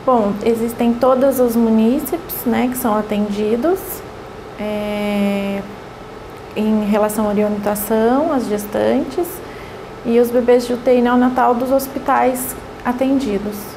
Bom, existem todos os munícipes, né, que são atendidos em relação à orientação, as gestantes e os bebês de UTI neonatal dos hospitais atendidos.